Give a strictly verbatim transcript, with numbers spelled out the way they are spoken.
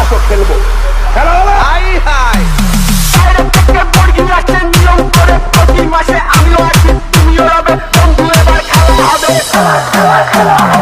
আসো খেলবো। খেলা হবে? হাই হাই নিয়ম করে প্রতি মাসে আমিও আছি, তুমিও রবে, বন্ধু এবার খেলা হবে। খেলা খেলা খেলা